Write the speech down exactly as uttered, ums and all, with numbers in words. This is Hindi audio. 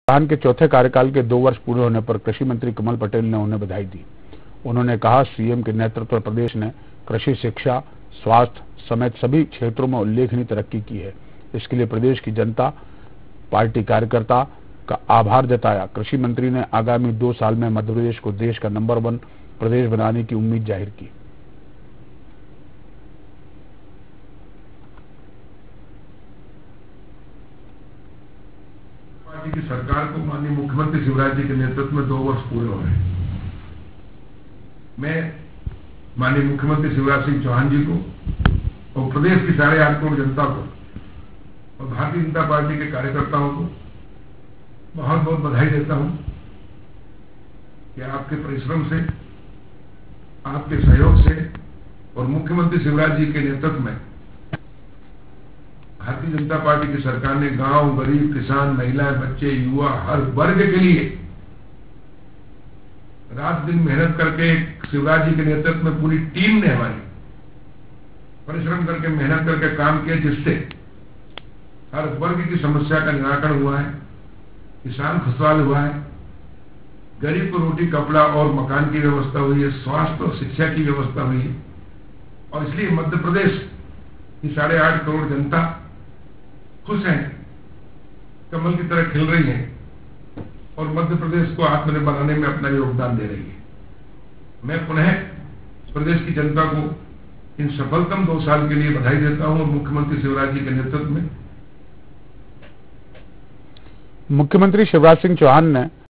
चौहान के चौथे कार्यकाल के दो वर्ष पूरे होने पर कृषि मंत्री कमल पटेल ने उन्हें बधाई दी। उन्होंने कहा, सीएम के नेतृत्व में प्रदेश ने कृषि, शिक्षा, स्वास्थ्य समेत सभी क्षेत्रों में उल्लेखनीय तरक्की की है। इसके लिए प्रदेश की जनता, पार्टी कार्यकर्ता का आभार जताया। कृषि मंत्री ने आगामी दो साल में मध्य प्रदेश को देश का नंबर वन प्रदेश बनाने की उम्मीद जाहिर की। पार्टी की सरकार को माननीय मुख्यमंत्री शिवराज जी के नेतृत्व में दो वर्ष पूरे हो रहे हैं। मैं माननीय मुख्यमंत्री शिवराज सिंह चौहान जी को और प्रदेश की साढ़े आठ करोड़ जनता को और भारतीय जनता पार्टी के कार्यकर्ताओं को बहुत बहुत बधाई देता हूं कि आपके परिश्रम से, आपके सहयोग से और मुख्यमंत्री शिवराज जी के नेतृत्व में भारतीय जनता पार्टी की सरकार ने गांव, गरीब, किसान, महिलाएं, बच्चे, युवा, हर वर्ग के लिए रात दिन मेहनत करके शिवराज जी के नेतृत्व में पूरी टीम ने हमारी परिश्रम करके मेहनत करके काम किया, जिससे हर वर्ग की समस्या का निराकरण हुआ है। किसान खुशहाल हुआ है, गरीब को रोटी, कपड़ा और मकान की व्यवस्था हुई है, स्वास्थ्य और शिक्षा की व्यवस्था हुई है। और इसलिए मध्य प्रदेश की साढ़े आठ करोड़ जनता खुश है, कमल की तरह खिल रही है और मध्य प्रदेश को आत्मनिर्भर बनाने में अपना योगदान दे रही है। मैं पुनः प्रदेश की जनता को इन सफलतम दो साल के लिए बधाई देता हूं और मुख्यमंत्री शिवराज जी के नेतृत्व में मुख्यमंत्री शिवराज सिंह चौहान ने